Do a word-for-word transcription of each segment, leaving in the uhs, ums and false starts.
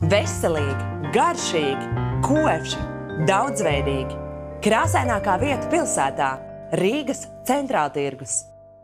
Veselīgi, garšīgi, koši, daudzveidīgi. Krāsainākā vieta pilsētā – Rīgas Centrāltirgus.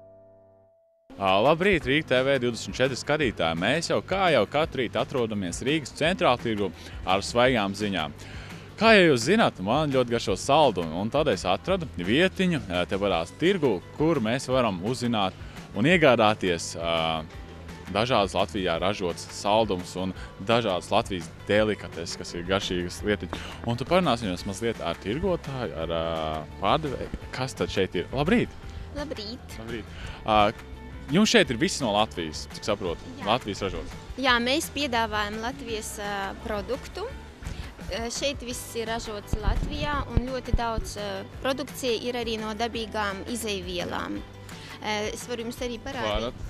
Labrīt, Rīga T V divdesmit četri skatītāji. Mēs jau kā jau katru rītu atrodamies Rīgas Centrāltirgu ar svaigām ziņām. Kā jau jūs zināt, man ļoti garšo saldumi, un tad es atradu vietiņu te parās tirgu, kur mēs varam uzzināt un iegādāties uh, dažādas Latvijā ražotas saldumus un dažādas Latvijas delikateses, kas ir garšīgas lietiņas. Un tu parunāsimies mazliet ar tirgotāju, ar uh, pārdevēju. Kas tad šeit ir? Labrīt! Labrīt! Labrīt. Uh, jums šeit ir viss no Latvijas, cik saprotu, Jā. Latvijas ražots? Jā, mēs piedāvājam Latvijas uh, produktu. Uh, šeit viss ir ražots Latvijā un ļoti daudz uh, produkcija ir arī no dabīgām izejvielām. Uh, es varu jums arī parādīt. Varat.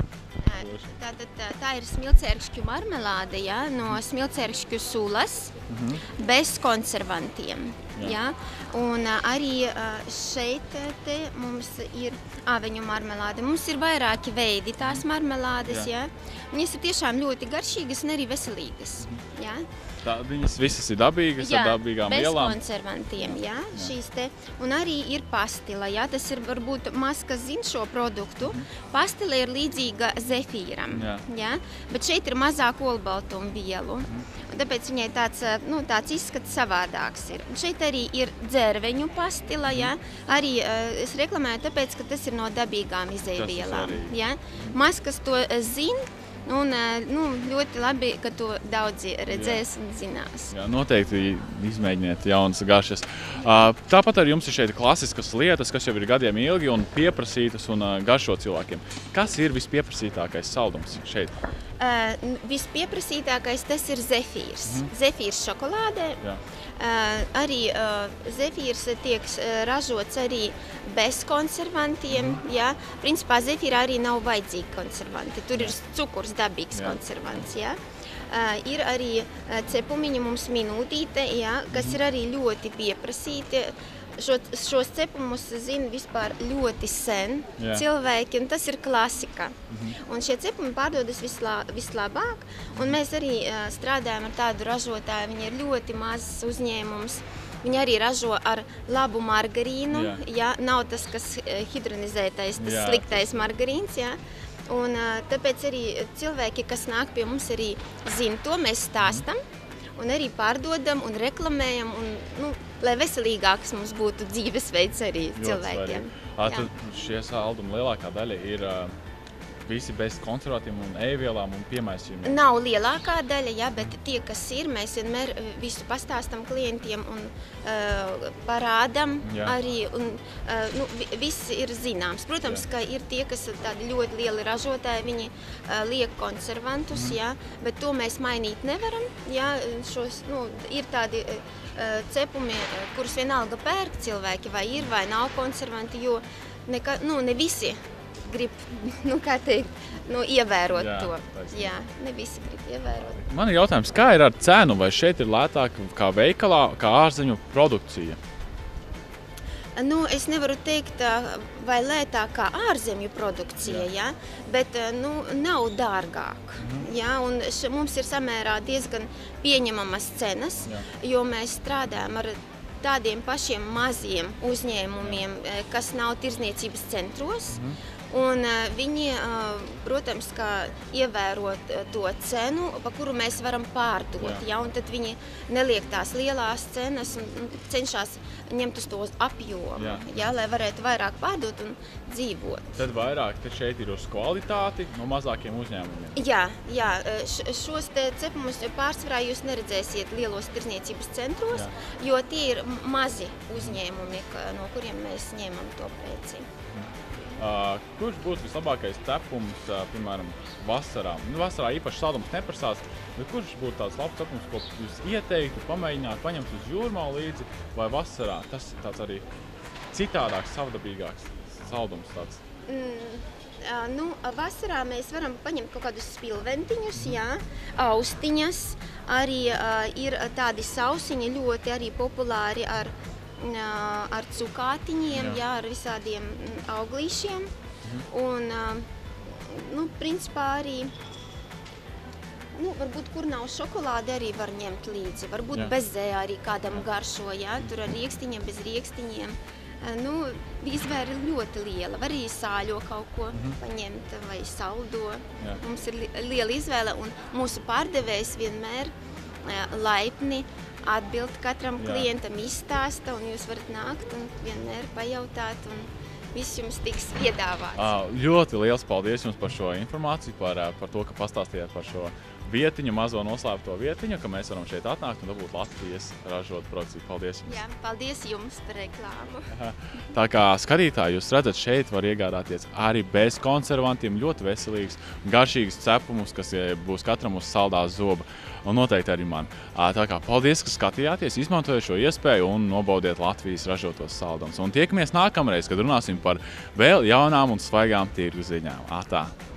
Tā, tā, tā, tā ir smilcērkšķu marmelāde, ja, no smilcērkšķu sulas, mm-hmm. bez konservantiem. Jā. Ja, un arī šeit te mums ir aveņu marmelāde. Mums ir vairāki veidi tās marmelādes. Ja. Viņas ir tiešām ļoti garšīgas un arī veselīgas. Ja. Tā, viņas visas ir dabīgas, jā, ar dabīgām bez vielām. konservantiem, jā, jā. Šīs te. Un arī ir pastila, jā, tas ir varbūt maz, kas zina šo produktu. Pastila ir līdzīga zefīram, jā. Jā, bet šeit ir mazāk olbaltumu vielu. Un tāpēc viņai tāds, nu, tāds izskats savādāks ir. Un šeit arī ir dzērveņu pastila, jā. Arī uh, es reklamēju tāpēc, ka tas ir no dabīgām izejvielām. Jā. Maz, kas to zina. Un, nu, ļoti labi, ka to daudzi redzēs Jā. Un zinās. Jā, noteikti izmēģiniet jaunas garšas. Tāpat arī jums ir šeit klasiskas lietas, kas jau ir gadiem ilgi un pieprasītas un garšo cilvēkiem. Kas ir vispieprasītākais saldums šeit? Uh, vispieprasītākais tas ir zefīrs. Mm. Zefīrs šokolādē. Jā. Uh, arī uh, zefīrs tiek uh, ražots arī bez konservantiem. Mm. Ja? Principā zefīrā arī nav vajadzīgi konservanti. Tur ir cukurs dabīgs Jā. Konservants. Ja? Uh, ir arī uh, cepumiņi mums minūtīte, ja? Kas mm. ir arī ļoti pieprasīti. Šo, šos cepumus zina vispār ļoti sen Jā. Cilvēki, un tas ir klasika. Mm-hmm. Un šie cepumi pārdodas vislā, vislabāk, un mēs arī uh, strādājam ar tādu ražotāju, viņi ir ļoti mazs uzņēmums. Viņi arī ražo ar labu margarīnu, Jā. Ja? Nav tas, kas hidronizētais, tas Jā. Sliktais margarīns. Ja? Un uh, tāpēc arī cilvēki, kas nāk pie mums, arī zina to, mēs stāstam. Un arī pārdodam un reklamējam, un, nu, lai veselīgāks mums būtu dzīvesveids arī Ļoti cilvēkiem. À, šie saldumi lielākā daļa ir uh, visi bez konservantiem un e-vielām un piemaisījumiem. Nav lielākā daļa, ja, bet tie, kas ir, mēs vienmēr visu pastāstam klientiem un uh, parādam jā. Arī, un uh, nu, viss ir zināms. Protams, jā. Ka ir tie, kas ir tādi ļoti lieli ražotāji, viņi uh, liek konservantus, mm. ja, bet to mēs mainīt nevaram. Ja, šos, nu, ir tādi uh, cepumi, kurus vienalga pērk cilvēki, vai ir, vai nav konservanti, jo neka, nu, ne visi grib, nu, kā teikt, nu, ievērot Jā, to. Taisnība. Jā, ne visi grib ievērot. Man ir jautājums, kā ir ar cenu, vai šeit ir lētāk kā veikalā, kā ārzemju produkcija? Nu, es nevaru teikt, vai lētāk kā ārzemju produkcija, Jā. Ja? Bet, nu, nav dārgāk. Mhm. Ja? Un š, mums ir samērā diezgan pieņemamas cenas, Jā. Jo mēs strādājam ar tādiem pašiem maziem uzņēmumiem, kas nav tirdzniecības centros. Mhm. Un uh, viņi, uh, protams, kā ievērot uh, to cenu, pa kuru mēs varam pārdot. Ja? Un tad viņi neliek tās lielās cenas un, un cenšas ņemt uz to apjomu, ja? Ja? Lai varētu vairāk pārdot un dzīvot. Tad vairāk te šeit ir uz kvalitāti no mazākiem uzņēmumiem? Jā, jā. Š, šos te cepumus pārsvarā jūs neredzēsiet lielos tirdzniecības centros, jā. Jo tie ir mazi uzņēmumi, no kuriem mēs ņemam to preci. Uh, kurš būtu vislabākais cepums, uh, piemēram, vasarā? Nu, vasarā īpaši saldums neprasās, bet kurš būtu tāds labs cepums, ko jūs ieteiktu, pamēģināt, paņemt uz jūrmālu līdzi, vai vasarā? Tas ir tāds arī citādāks, savdabīgāks saldums tāds. Mm, uh, nu, vasarā mēs varam paņemt kaut kādus spilventiņus, jā, austiņas, arī uh, ir tādi sausiņi ļoti arī populāri ar ar cukātiņiem, jā. Jā, ar visādiem auglīšiem. Mhm. Un, nu, principā arī nu, varbūt, kur nav šokolāde, arī var ņemt līdzi. Varbūt Jā. bezē arī kādam garšo, jā, tur ar riekstiņiem, bez riekstiņiem. Nu, izvēle ir ļoti liela. Var arī sāļo kaut ko mm-hmm. paņemt vai saldo. Jā. Mums ir li liela izvēle, un mūsu pārdevējs vienmēr laipni atbild katram Jā. klientam, izstāsta, un jūs varat nākt un vienmēr pajautāt. Un viss jums tiks piedāvāts. Uh, ļoti liels paldies jums par šo informāciju, par, par to, ka pastāstījāt par šo vietiņu, mazo noslēpto vietiņu, ka mēs varam šeit atnākt un dabūt Latvijas ražotu produkciju. Paldies jums! Jā, paldies jums par reklāmu! Tā kā skatītāji, jūs redzat, šeit var iegādāties arī bez konservantiem, ļoti veselīgs, garšīgs cepumus, kas būs katram uz saldās zoba. Un noteikti arī man. Tā kā paldies, ka skatījāties, izmantojiet šo iespēju un nobaudiet Latvijas ražotos saldumus. Un tiekamies nākamreiz, kad runāsim par vēl jaunām un svaigām tirgu ziņām. Atā!